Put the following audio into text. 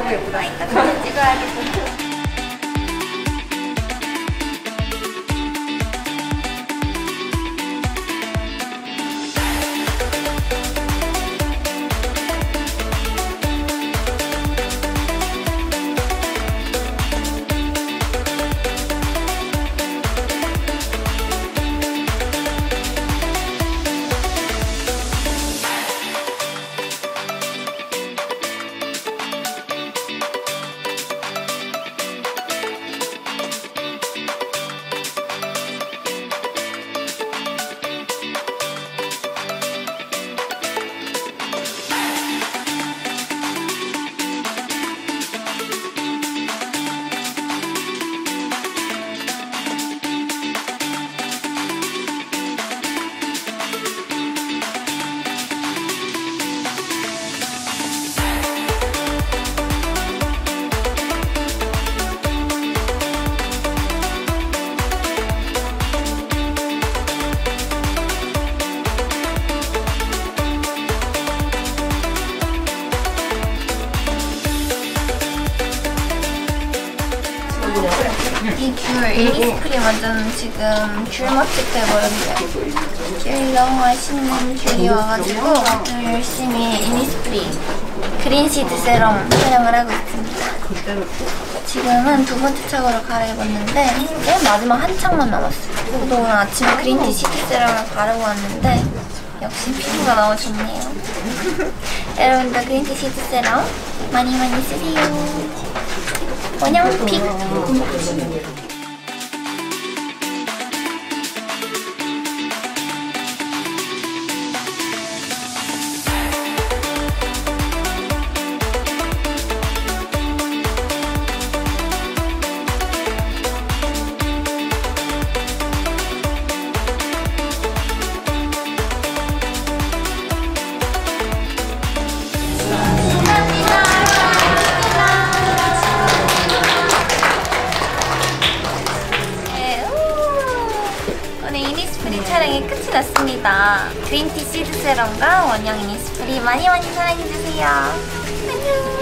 너무 예쁘다. 이따 사진 찍어야겠어. 이 귤, 이니스프리 완전 지금 귤 맛집 돼버렸는데 귤이 너무 맛있는 귤이 와가지고 오늘 열심히 이니스프리 그린시드 세럼 촬영을 하고 있습니다. 지금은 두 번째 착으로 갈아입었는데 이제 마지막 한 착만 남았어요. 저도 오늘 아침에 그린티 시드 세럼을 바르고 왔는데 역시 피부가 너무 좋네요. 여러분도 그린티 시드 세럼 많이 쓰세요. 원형픽! 촬영이 끝이 났습니다. 그린티 시드 세럼과 원형 이니스프리 많이 사랑해주세요. 안녕.